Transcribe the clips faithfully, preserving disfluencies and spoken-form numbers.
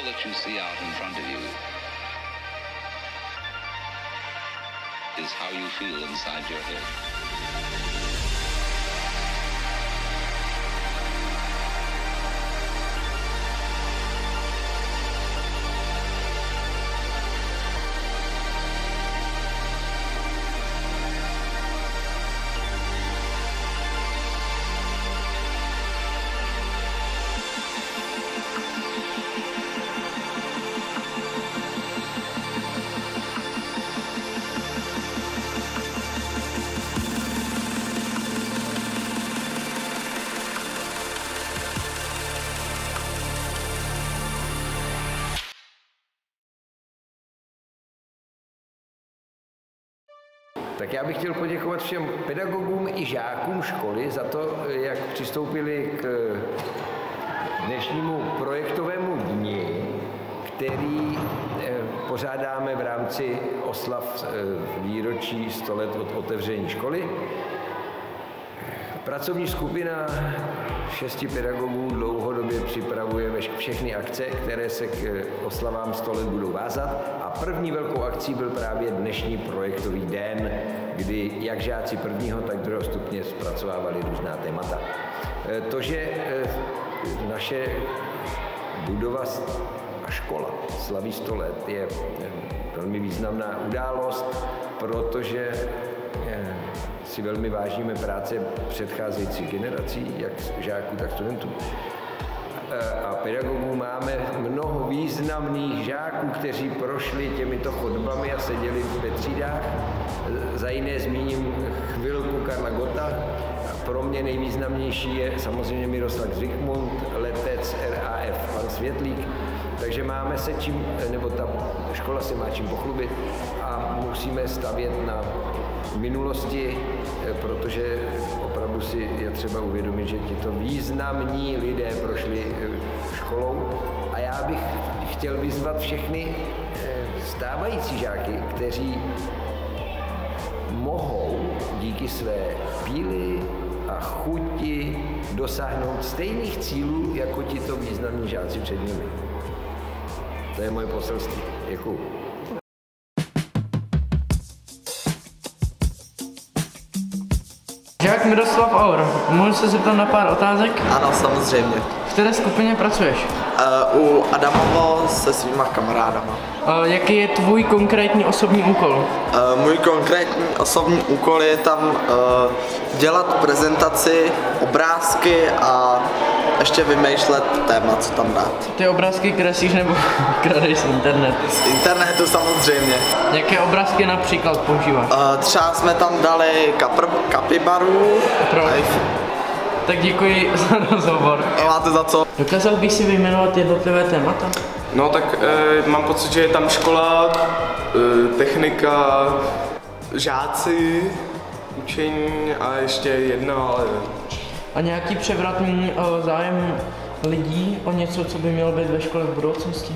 that you see out in front of you is how you feel inside your head. Tak já bych chtěl poděkovat všem pedagogům i žákům školy za to, jak přistoupili k dnešnímu projektovému dni, který pořádáme v rámci oslav výročí sto let od otevření školy. Pracovní skupina šesti pedagogů dlouhodobě připravuje všechny akce, které se k oslavám sto let budou vázat. A první velkou akcí byl právě dnešní projektový den, kdy jak žáci prvního, tak druhého stupně zpracovávali různá témata. To, že naše budova a škola slaví sto let, je velmi významná událost, protože si velmi vážíme práce předcházejících generací, jak žáků, tak studentů. A pedagogů máme mnoho významných žáků, kteří prošli těmito chodbami a seděli ve třídách. Za jiné zmíním chvilku Karla Gotta. Pro mě nejvýznamnější je samozřejmě Miroslav Zikmund, letec R A F pan Světlík. Takže máme se čím, nebo ta škola se má čím pochlubit a musíme stavět na minulosti, protože opravdu si je třeba uvědomit, že tito významní lidé prošli školou. A já bych chtěl vyzvat všechny stávající žáky, kteří mohou díky své píli a chuti dosáhnout stejných cílů jako tito významní žáci před nimi. To je moje poselství. Děkuju. Žák Miroslav Aur, můžu se zeptat na pár otázek? Ano, samozřejmě. V které skupině pracuješ? Uh, u Adamovo se svýma kamarádama. Uh, jaký je tvůj konkrétní osobní úkol? Uh, můj konkrétní osobní úkol je tam uh, dělat prezentaci, obrázky a ještě vymýšlet téma, co tam dát. Ty obrázky kreslíš nebo kradeš z internetu? Z internetu samozřejmě. Jaké obrázky například používáš? Uh, třeba jsme tam dali kapr, kapibaru. Pro... Tak děkuji za rozhovor. Máte za co. Dokázal bych si vyjmenovat jednotlivé témata? No tak e, mám pocit, že je tam škola, e, technika, žáci, učení a ještě jedno, ale... A nějaký převratný o, zájem lidí o něco, co by mělo být ve škole v budoucnosti?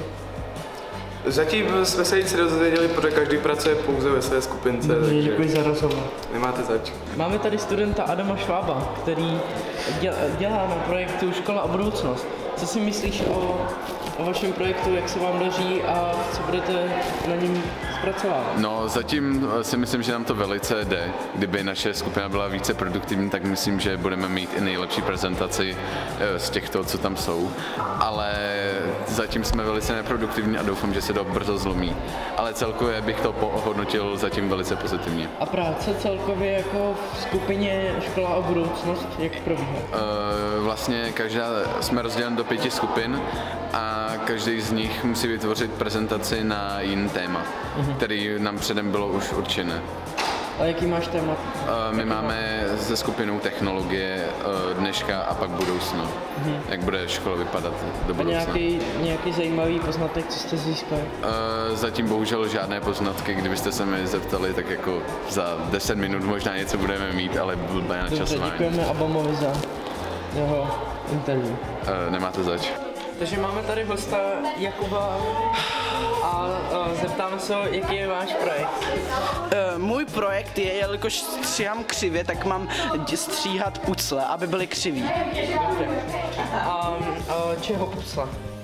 Zatím jsme se nic dozvěděli, protože každý pracuje pouze ve své skupince. Dobře, děkuji za rozhovor. Nemáte zač. Máme tady studenta Adama Švába, který dělá na projektu Škola a budoucnost. Co si myslíš o, o vašem projektu, jak se vám daří a co budete na něm zpracovávat? No, zatím si myslím, že nám to velice jde. Kdyby naše skupina byla více produktivní, tak myslím, že budeme mít i nejlepší prezentaci z těchto, co tam jsou. Ale zatím jsme velice neproduktivní a doufám, že se to brzo zlomí. Ale celkově bych to ohodnotil zatím velice pozitivně. A práce celkově jako v skupině Škola a budoucnost, jak probíhá? Uh, vlastně každá, jsme rozděleni do pěti skupin a každý z nich musí vytvořit prezentaci na jiný téma, uh-huh. který nám předem bylo už určené. A jaký máš téma? Uh, my máme se skupinou technologie uh, dneška a pak budoucna. Uh-huh. Jak bude škola vypadat do budoucna. A nějaký, nějaký zajímavý poznatek, co jste získali? Uh, zatím bohužel žádné poznatky, kdybyste se mi zeptali, tak jako za deset minut možná něco budeme mít, ale blbé načasování. Dobře, děkujeme Adamovi za jeho interview. Uh, nemáte zač. Takže máme tady hosta Jakuba a uh, zeptáme se, jaký je váš projekt. Uh, můj projekt je, jelikož stříhám křivě, tak mám stříhat pucle, aby byly křiví. Dobře. A uh, čeho pucle?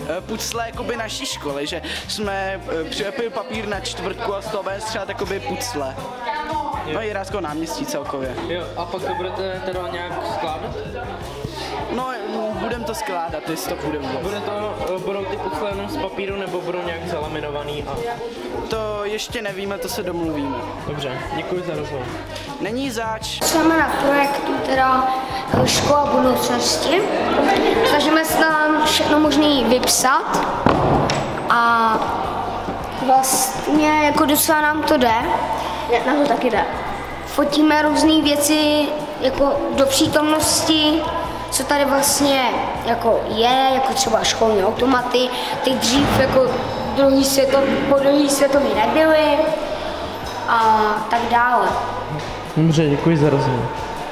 eh, pucle jakoby naší školy, že jsme eh, přilepili papír na čtvrtku a z toho bude střelat jakoby pucle. No i Jiráského náměstí celkově. Jo, a pak to budete teda nějak skládat? No, budem to skládat, jestli to půjde vůbec. Bude to, budou ty pucle jenom z papíru nebo budou nějak zalaminovaný? A... To ještě nevíme, to se domluvíme. Dobře, děkuji za rozhovor. Není zač. Jsme na projektu teda Škola budoucnosti. Snažíme se tam všechno možné vypsat a vlastně jako docela nám to jde. Nám to taky jde. Fotíme různé věci jako do přítomnosti, co tady vlastně jako je, jako třeba školní automaty, ty dřív jako druhý světov, po druhý světový nebyly a tak dále. Dobře, děkuji za rozhovor.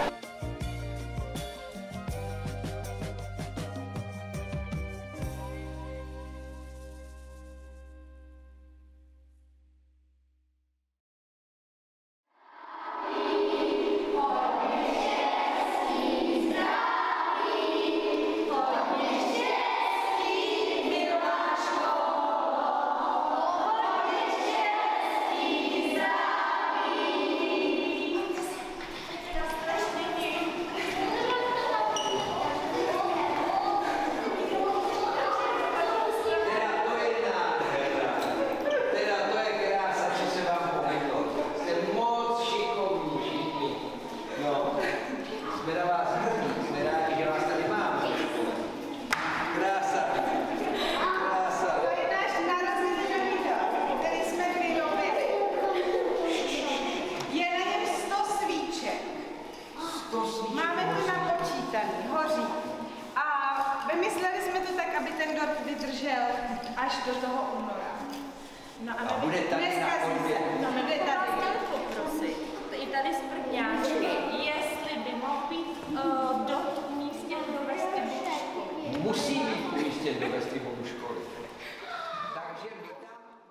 Až do toho února. No a, a bude tady na chodbě. No, my bude tady poprosit, i tady z prvňáčky, jestli by mohl být uh, do umístěn do vestibu školy. Musí být umístěn do vestibu školy. Takže my tam...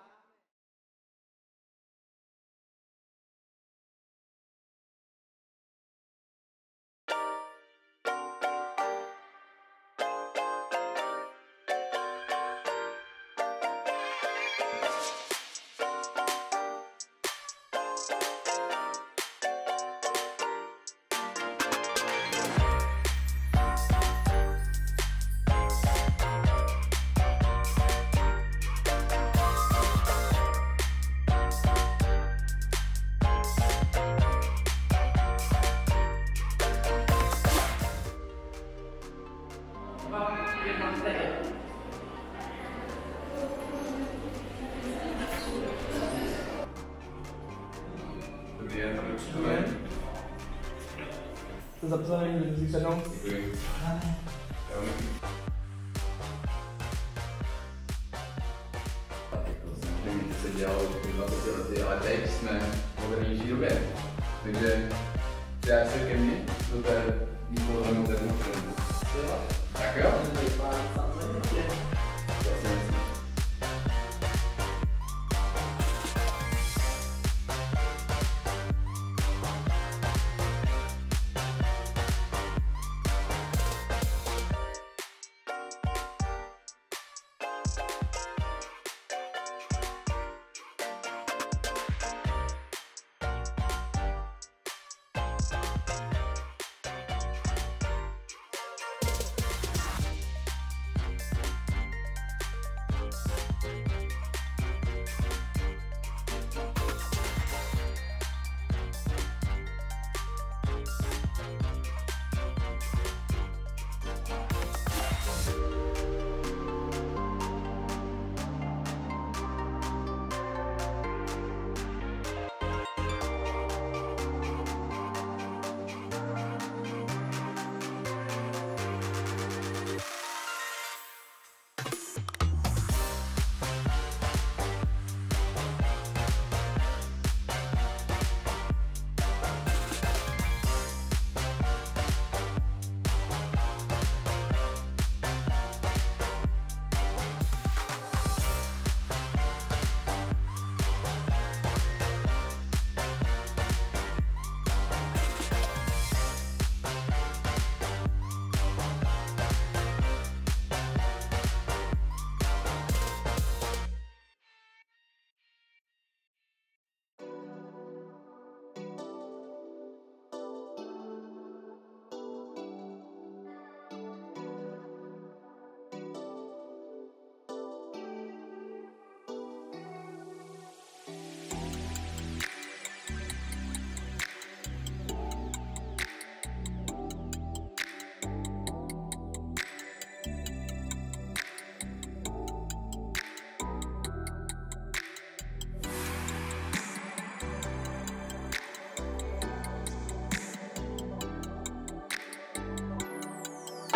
Zapsaný, můžu sednout. Děkuji. Nevím, co se dělalo dvacet lety, ale teď jsme v modernější době. Takže přijď se ke mně do té výborné moderní filmu. Tak jo?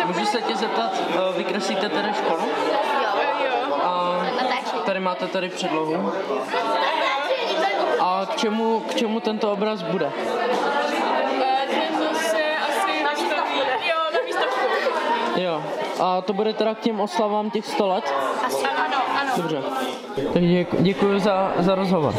Můžu se tě zeptat, uh, vykreslíte tady školu? Jo. A tady máte tady předlohu. A k čemu, k čemu tento obraz bude? Tento se asi výstaví. Jo, na výstavku. Jo. A to bude teda k těm oslavám těch sto let? Asi ano, ano. Dobře. Tak děku, děkuji za, za rozhovor.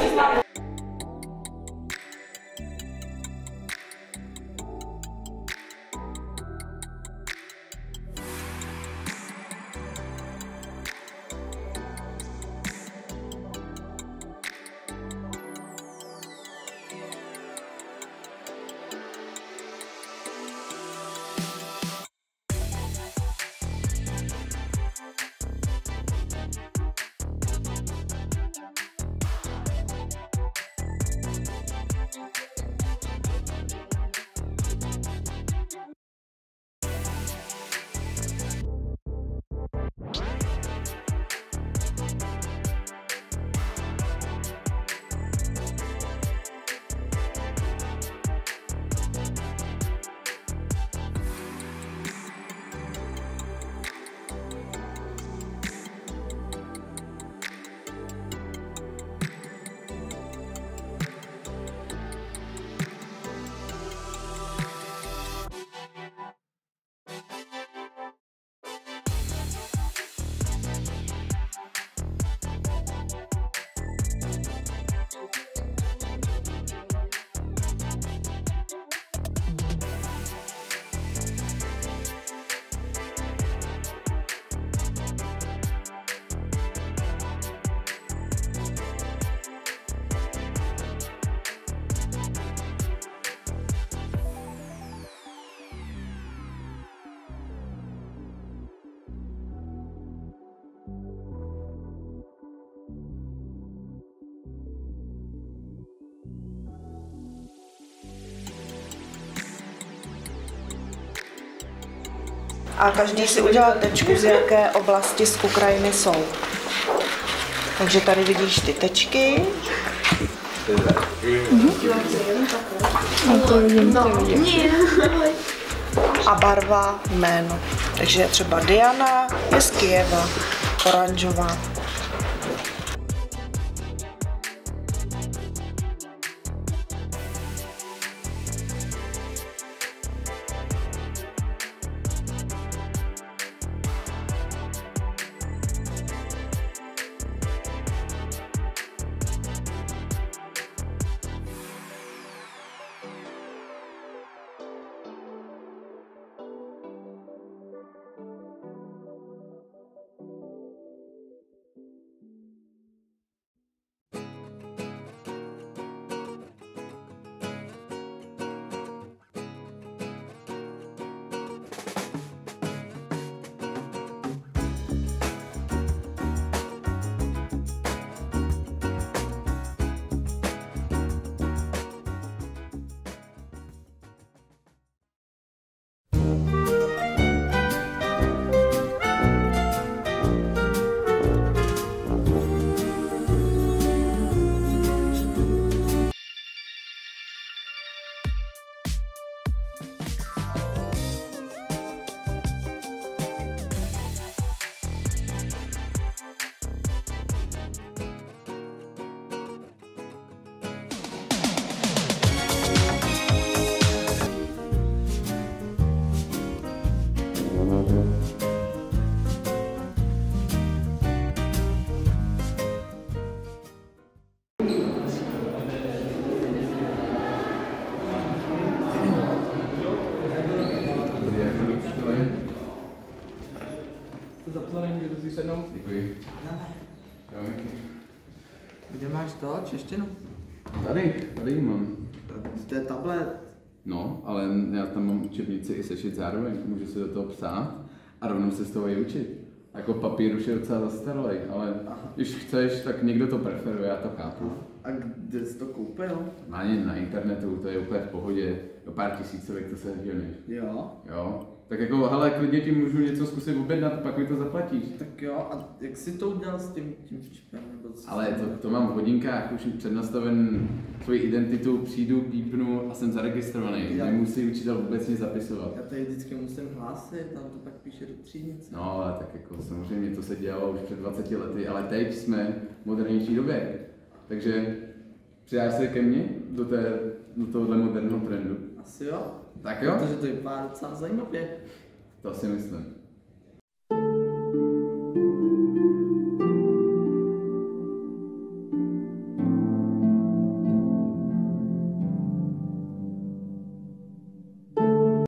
A každý si udělal tečku, z jaké oblasti z Ukrajiny jsou. Takže tady vidíš ty tečky. A barva, jméno. Takže třeba Diana je z Kyjeva, oranžová. Děkuji. Kde máš to, češtinu? Tady, tady ji mám. To je tablet. No, ale já tam mám učebnici i sešit zároveň, můžu si do toho psát a rovnou se z toho i učit. Jako papír už je docela zastaralý, ale když chceš, tak někdo to preferuje, já to chápu. A kde jsi to koupil? Má na internetu, to je úplně v pohodě, do pár tisícovek to se nedělne. Jo. Jo. Tak jako, hele, klidně ti můžu něco zkusit objednat, pak mi to zaplatíš. Tak jo, a jak jsi to udělal s tím, tím včipem? Ale to, to mám v hodinkách už přednastaven svoji identitu, přijdu, pípnu a jsem zaregistrovaný. Já- Nemusí učitel vůbec nic zapisovat. Já tady vždycky musím hlásit, tam to pak píše do třídnice. No, ale tak jako samozřejmě to se dělalo už před dvaceti lety, ale teď jsme v modernější době. Takže přidáš se ke mně do, té, do tohohle moderního trendu? Asi jo. Tak jo? Protože to vypadá docela zajímavě. To si myslím.